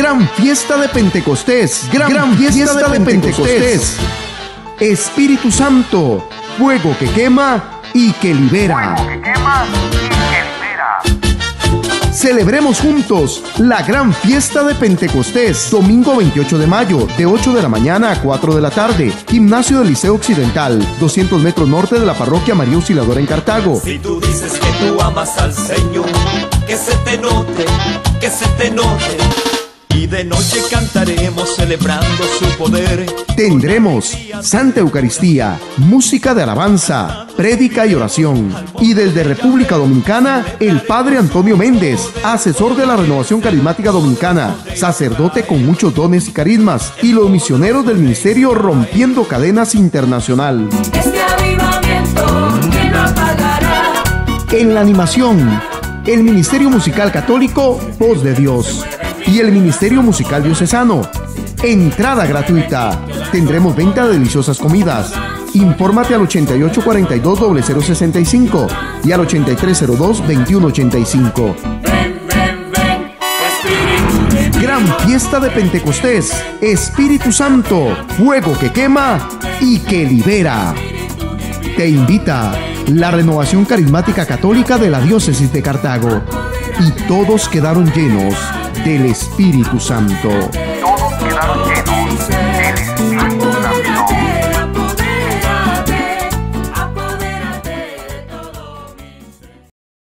Gran fiesta de Pentecostés. Gran fiesta de Pentecostés. Espíritu Santo, fuego que quema y que libera. Celebremos juntos la gran fiesta de Pentecostés, domingo 28 de mayo, de 8 de la mañana a 4 de la tarde, gimnasio del Liceo Occidental, 200 metros norte de la parroquia María Auxiliadora en Cartago. Si tú dices que tú amas al Señor, que se te note, que se te note. Y de noche cantaremos celebrando su poder. Tendremos Santa Eucaristía, música de alabanza, prédica y oración. Y desde República Dominicana, el Padre Antonio Méndez, asesor de la Renovación Carismática Dominicana, sacerdote con muchos dones y carismas, y los misioneros del Ministerio Rompiendo Cadenas Internacional. Este avivamiento que no apagará. En la animación, el Ministerio Musical Católico Voz de Dios y el Ministerio Musical Diocesano. Entrada gratuita. Tendremos venta de deliciosas comidas. Infórmate al 8842-0065 y al 8302-2185. Gran fiesta de Pentecostés. Espíritu Santo, fuego que quema y que libera. Te invita la Renovación Carismática Católica de la Diócesis de Cartago. Y todos quedaron llenos del Espíritu Santo. Todos quedaron llenos